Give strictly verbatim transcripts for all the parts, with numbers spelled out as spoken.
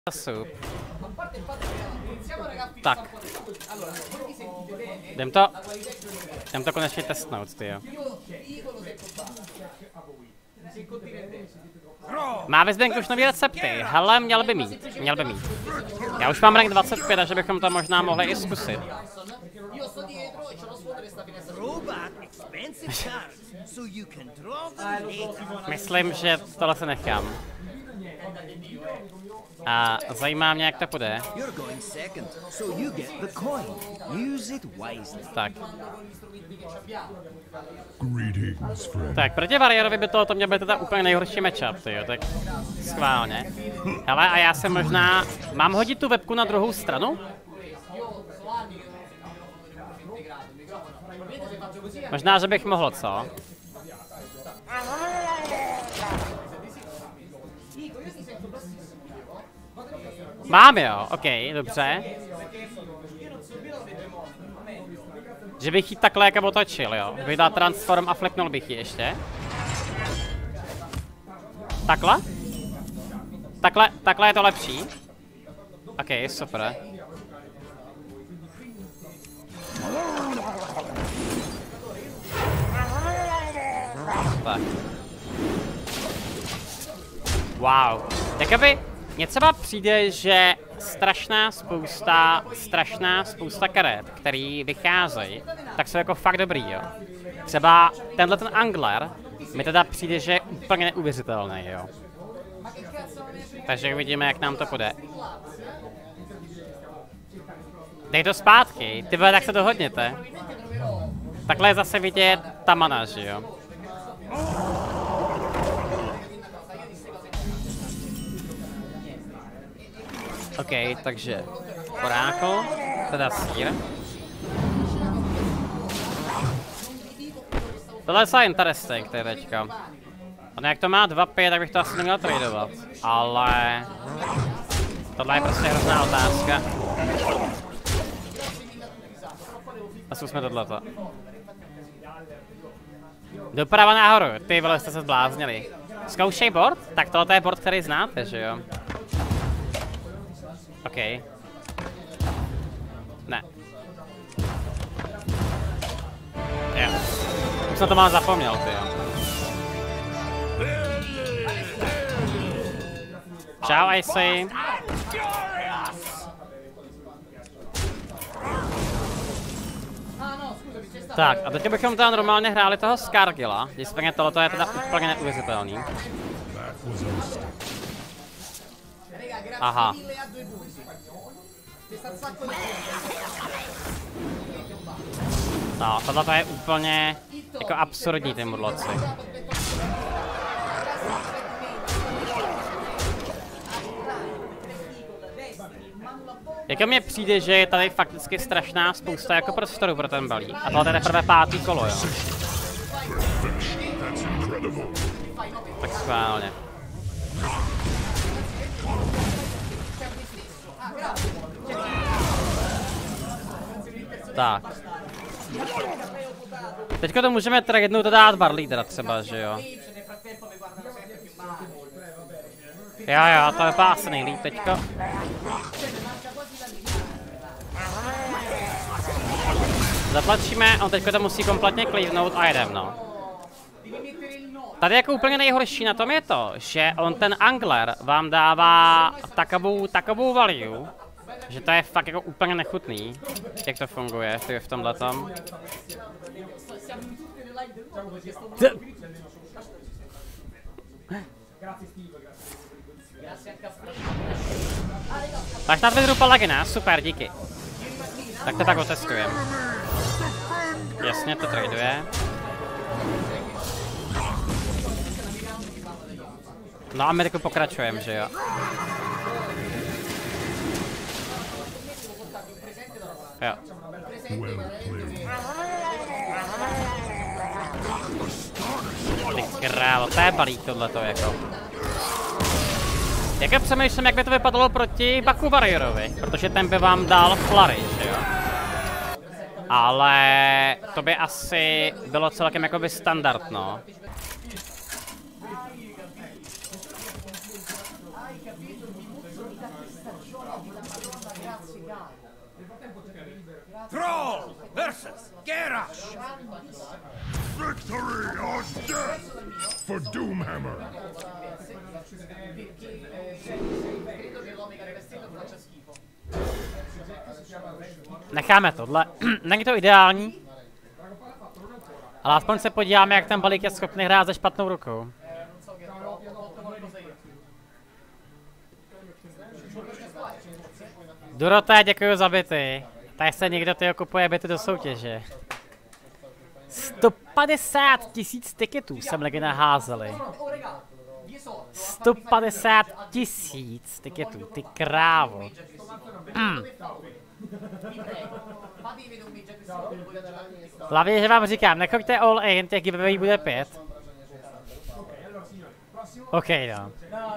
Sup. Tak. Jdem to. Jdem to konečně testnout, tyjo. Má ve zbenku už nový recepty. Hele, měl by mít. Měl by mít. Já už mám rank dvacet pět, takže bychom to možná mohli i zkusit. Myslím, že tohle se nechám. A zajímá mě, jak to půjde. Tak. Tak, proti Warriorovi by to, to měl být teda úplně nejhorší matchup, tyjo, tak schválně. Hele, a já se možná... Mám hodit tu webku na druhou stranu? Možná, že bych mohl, co? Mám jo, ok, dobře. Že bych ji takhle jako otočil, jo. Bych dal transform a flipnul bych ji ještě. Takhle? Takhle, takhle je to lepší. Ok, super. Tak. Wow. Jakoby, mně třeba přijde, že strašná spousta, strašná spousta karet, který vycházejí, tak jsou jako fakt dobrý, jo. Třeba tenhle ten angler mi teda přijde, že je úplně neuvěřitelný, jo. Takže uvidíme, jak nám to půjde. Dej to zpátky, ty vole, tak se dohodněte. Takhle je zase vidět ta mana, že jo. OK, takže orákl, teda sír. Tohle je docela interesting, to je teďka. A jak to má dva pět, tak bych to asi neměl tradovat. Ale... Tohle je prostě hrozná otázka. A zkusme tohleto. Doprava nahoru, ty vole, jste se zbláznili. Zkoušej board? Tak tohle je board, který znáte, že jo? OK. Ne. Jo. Už jsem to mám zapomněl, ty jo. Čau, Icy. Tak, a teď bychom teda normálně hráli toho Skargila, nicméně tohle je teda úplně neuvěřitelný. Aha. No, tohle je úplně jako absurdní, ty mudloci. Jako mně přijde, že je tady fakticky strašná spousta jako prostoru pro ten balík. A tohle je teprve pátý kolo, jo. Tak schválně. Tak. Teďko to můžeme teda jednou dát bar lídra třeba, že jo. Jo jo, to vypadá asi nejlíp teďko. Zatlačíme, on teďko to musí kompletně klívnout a jedem, no. Tady jako úplně nejhorší na tom je to, že on ten angler vám dává takovou, takovou value, že to je fakt jako úplně nechutný, jak to funguje v tomhletom. Tak snad vydru Palagina, super, díky. Tak to tak otestujeme. Jasně, to traduje. No a my jako pokračujeme, že jo. Jo. Ty králo, to je balík tohleto jako. Jak přemýšlím, jak by to vypadalo proti Baku Warriorovi, protože ten by vám dal flary, že jo. Ale to by asi bylo celkem jakoby standard, no. Thrall versus Garrosh. Victory or death for Doomhammer. Necháme tohle. Není to ideální, ale aspoň se podíváme, jak ten balík je schopný hrát se špatnou rukou. Doroté, děkuji za byty. Tady se někdo tyho kupuje byty do soutěže. sto padesát tisíc tiketů jsem lidi naházeli. sto padesát tisíc tiketů, ty krávo. Mm. Hlavně, že vám říkám, nechoďte all in, těch giveaway bude pět. OK, no.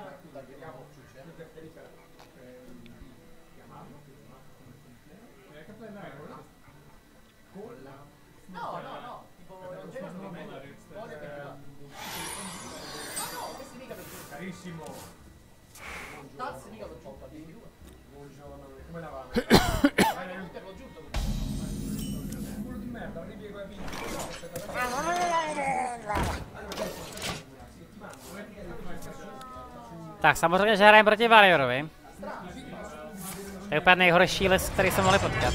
Tak samozřejmě, že hrajeme proti Warriorovi. To je úplně nejhorší list, který jsem mohli potkat.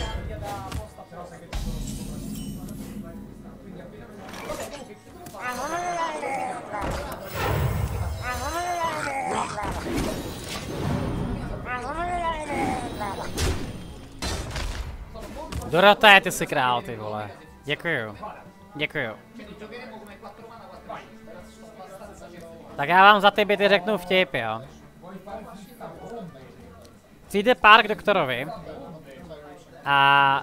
Doroté, ty jsi král, ty vole. Děkuju. Děkuju. Tak já vám za ty byty řeknu vtip, jo. Přijde pár k doktorovi a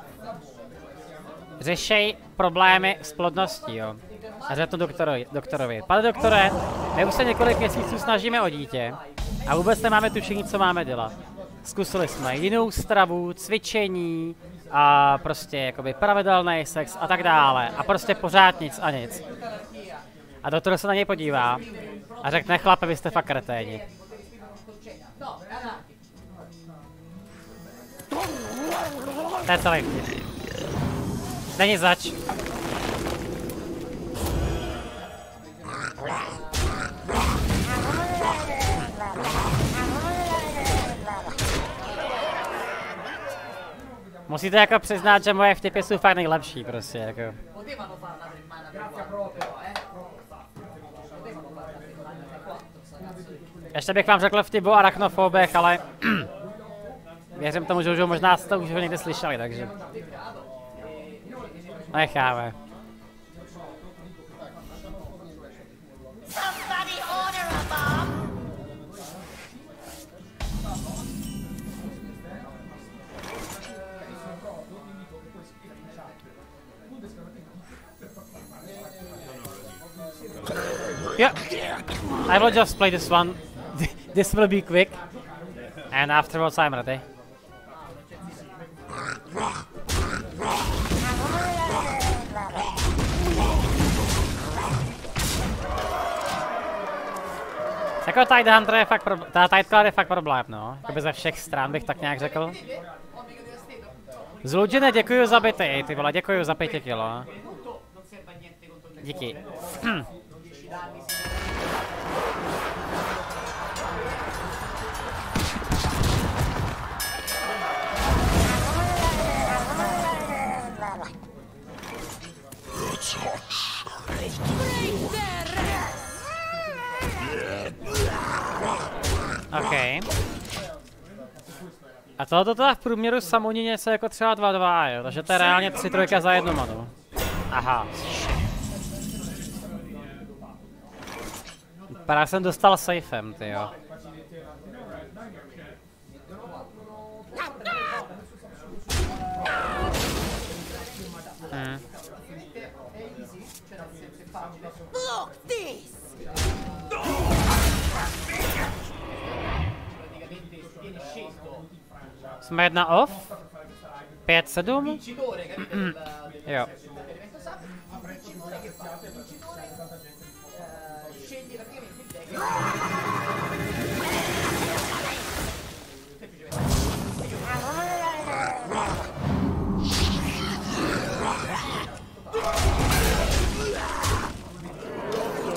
řešej problémy s plodností, jo. A řeknu doktorovi, doktorovi. Pane doktore, my už se několik měsíců snažíme o dítě a vůbec nemáme tušení, co máme dělat. Zkusili jsme jinou stravu, cvičení a prostě jakoby pravidelný sex a tak dále. A prostě pořád nic a nic. A doktor se na něj podívá a řekne, chlape, vy jste fakt kreténi. To je celý vtip. Není zač. Musíte jako přiznat, že moje vtipy jsou fakt nejlepší, prostě, jako. Ještě bych vám řekl vtip o arachnofobech, ale věřím tomu, že už ho možná jste už ho někde slyšeli, takže necháme. Yeah, I will just play this one. This will be quick, and afterwards I'm ready. Jako Tidehunter je fakt problém, ta Tidecloud je fakt problém, no. Jakoby ze všech stran bych tak nějak řekl. Zludžine, děkuju za byty, ty vole, děkuju za pět kilo. Díky. OK. A tohoto teda v průměru samotně něco jako třeba dva dva, jo, takže to je reálně tři trojka za jednu manu. Aha. Právě jsem dostal safem, ty jo. Hmm. Jsme jedna off? Pět sedm? Jo.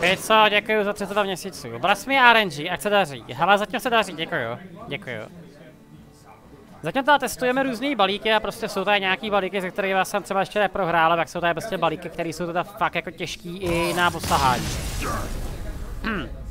Víš co, děkuju za třicet dva měsíců. Blast me R N G, ať se daří. Hele, zatím se daří, děkuju. Děkuju. Zatím tady testujeme různý balíky a prostě jsou tady nějaký balíky, ze kterých jsem třeba ještě neprohrál, tak jsou tady prostě balíky, které jsou teda fakt jako těžký i na posahání.